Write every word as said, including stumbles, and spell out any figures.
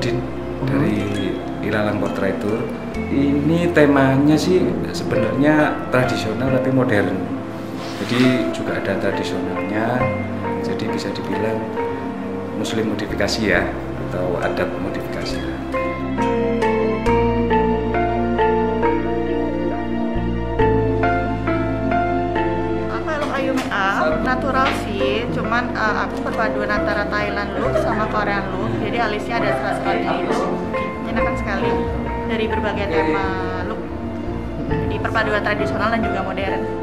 Udin dari Ilalang Portraitur. Ini temanya sih sebenarnya tradisional tapi modern. Jadi juga ada tradisionalnya. Jadi bisa dibilang muslim modifikasi ya, atau adat modifikasi. Natural sih, cuman uh, aku perpaduan antara Thailand look sama Korean look. Jadi alisnya ada serat-serat gitu, menyenangkan sekali dari berbagai tema look. Jadi perpaduan tradisional dan juga modern.